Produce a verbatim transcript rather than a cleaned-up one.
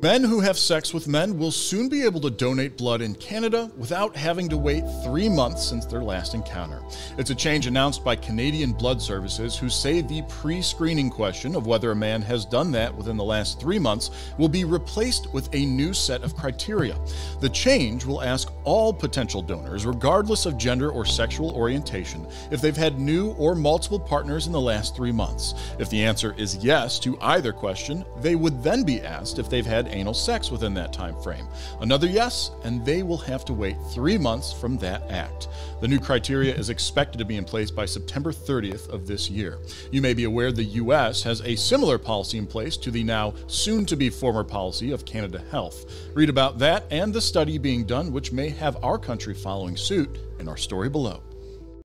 Men who have sex with men will soon be able to donate blood in Canada without having to wait three months since their last encounter. It's a change announced by Canadian Blood Services, who say the pre-screening question of whether a man has done that within the last three months will be replaced with a new set of criteria. The change will ask all potential donors, regardless of gender or sexual orientation, if they've had new or multiple partners in the last three months. If the answer is yes to either question, they would then be asked if they've had anal sex within that time frame. Another yes, and they will have to wait three months from that act. The new criteria is expected to be in place by September thirtieth of this year. You may be aware the U S has a similar policy in place to the now soon-to-be former policy of Canada Health. Read about that and the study being done, which may have our country following suit, in our story below.